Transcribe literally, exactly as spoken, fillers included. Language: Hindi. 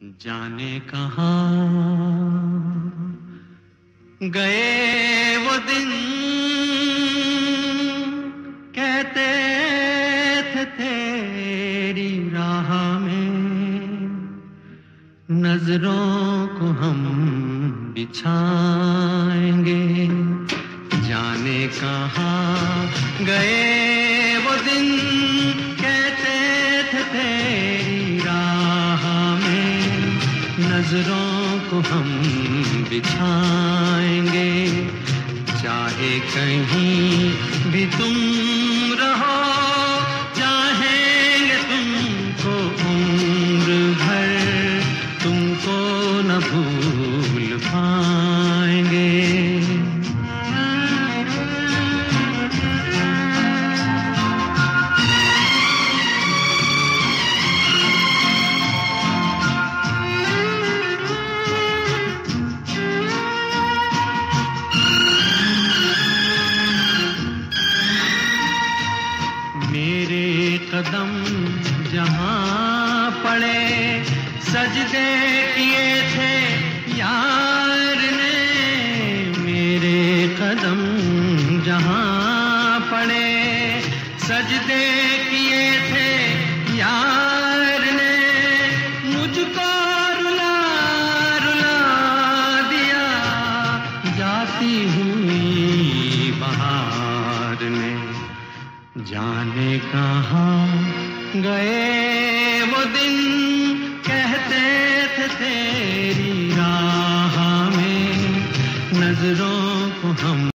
जाने कहाँ गए वो दिन, कहते थे तेरी राह में नजरों को हम बिछाएंगे। जाने कहाँ गए वो दिन, कहते थे तेरी राह में नजरों को हम बिछाएंगे। चाहे कहीं भी तुम रहो, चाहेंगे तुमको उम्र भर, तुमको न भूल पाएंगे। कदम जहाँ पड़े सजदे किए थे यार ने, मेरे कदम जहाँ पड़े सजदे किए थे यार ने, मुझको रुला रुला दिया जाती हुई बहार ने। जाने कहाँ गए वो दिन, कहते थे तेरी राह में नजरों